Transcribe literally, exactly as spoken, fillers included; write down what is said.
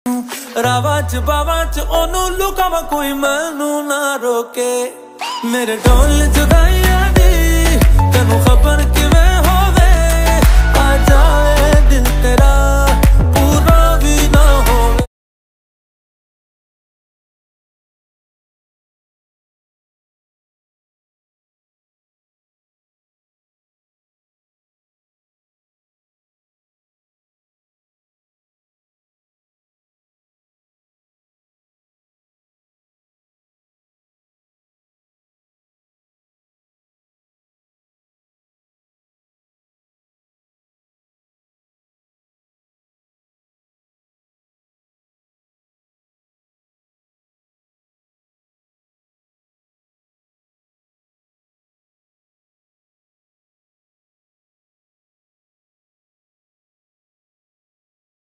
रावां च बावां च ओनू लुकावा कोई मैनू ना रोके। मेरे ढोल जुदाइयां दी तेनू खबर किवें होवे, आ जाए दिल तेरा।